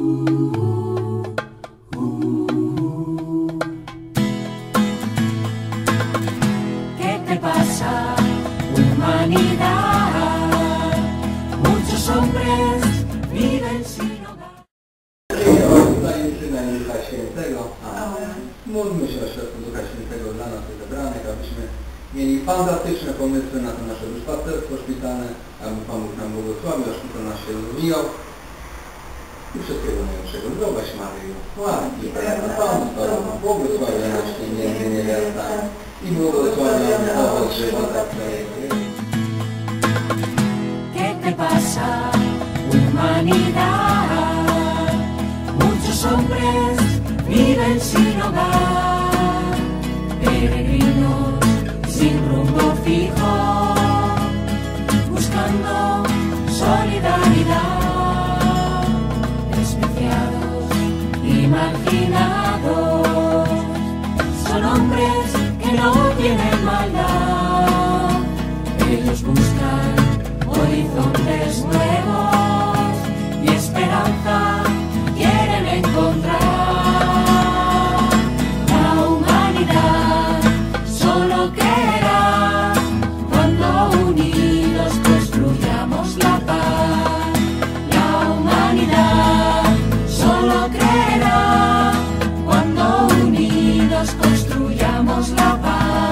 ¿Qué te pasa, humanidad? Muchos hombres viven sin hogar. Zajęczymy Ducha Świętego, a módlmy się o światło Ducha Świętego dla nas zebranych, abyśmy mieli fantastyczne pomysły na to nasze duszpasterstwo szpitalne, aby Pan Bóg nam błogosławił, a szpital nas się rozwijał. I wszystkiego najlepszego. Zdrowaś Maryjo, łaski pełna, Pan z Tobą, błogosławionaś Ty między niewiastami i błogosławiony owoc żywota Twojego. ¿Qué te pasa, humanidad? Muchos hombres viven sin hogar, peregrinos sin rumbo fijo, buscando solidaridad, despreciados y marginados. Son hombres que no tienen maldad, ellos buscan horizontes nuevos y esperanza quieren encontrar. La humanidad solo creerá cuando unidos construyamos la paz. La humanidad solo creerá cuando unidos construyamos la paz.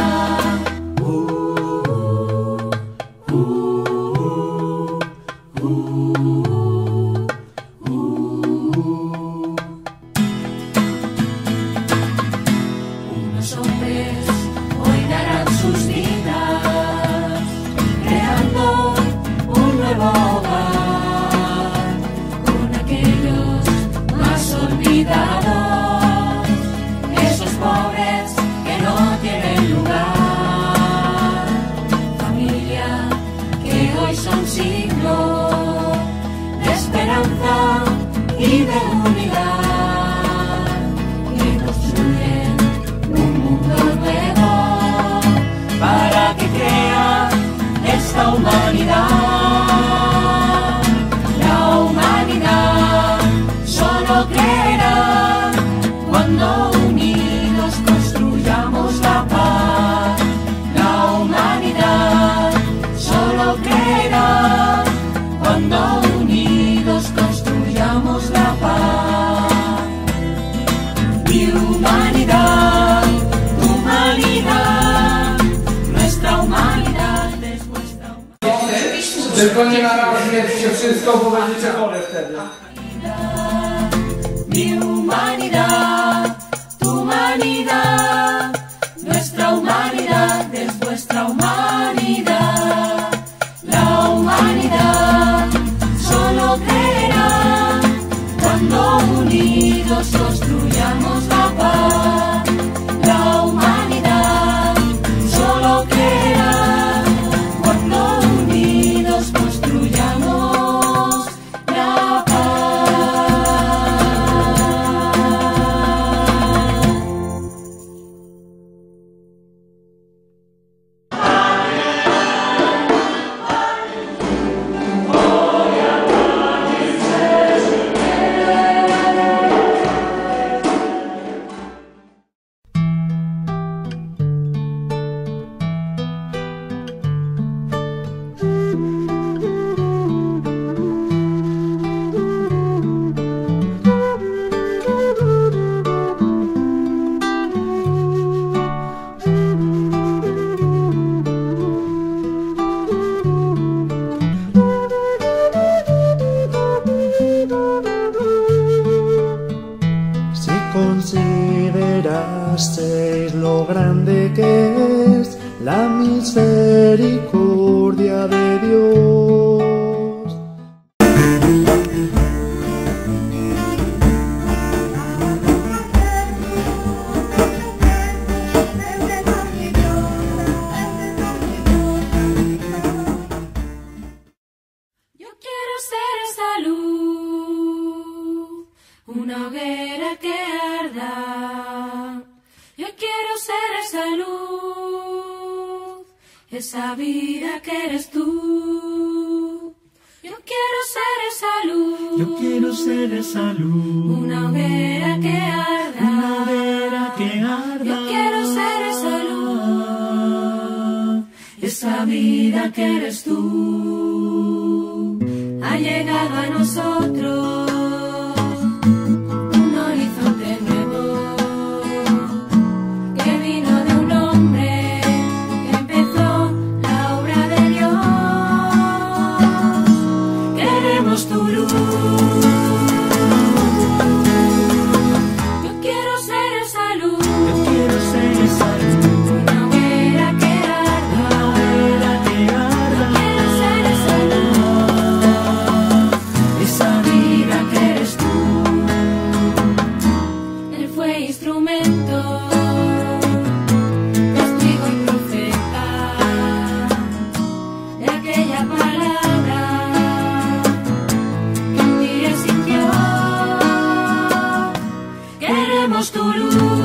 Unos hombres hoy darán sus vidas, creando un nuevo hogar, con aquellos más olvidados, esos pobres que no tienen lugar. Familia que hoy son signo de esperanza y de unidad, que construyen un mundo nuevo para que crea esta humanidad. La humanidad solo creerá cuando unidos construyamos la paz. La humanidad solo creerá cuando unidos construyamos la paz. Mi humanidad, tu humanidad, nuestra humanidad es vuestra humanidad. Tylko nie narażcie wszystko, bo będziecie chore wtedy. Mi humanidad, tu humanidad, nuestra humanidad es vuestra humanidad. La humanidad solo creerá cuando unidos construyamos la paz. La humanidad solo creerá cuando unidos construyamos la considerasteis lo grande que es la misericordia de Dios. Yo quiero ser esa luz, una hoguera que arda. Yo quiero ser esa luz, esa vida que eres tú. Yo quiero quiero ser esa luz. Yo quiero ser esa luz. Una hoguera que arda. Una hoguera que arda. Yo quiero ser esa luz. Esa vida que eres tú. Ha llegado a nosotros un horizonte nuevo que vino de un hombre que empezó la obra de Dios. Queremos tu luz. Yo quiero ser esa luz. Yo quiero ser esa luz. Una hoguera que arda. Una hoguera que arda. Yo quiero ser esa luz. Esa vida que eres tú. Él fue instrumento, testigo y profeta de aquella palabra que un día sintió. Queremos tu luz.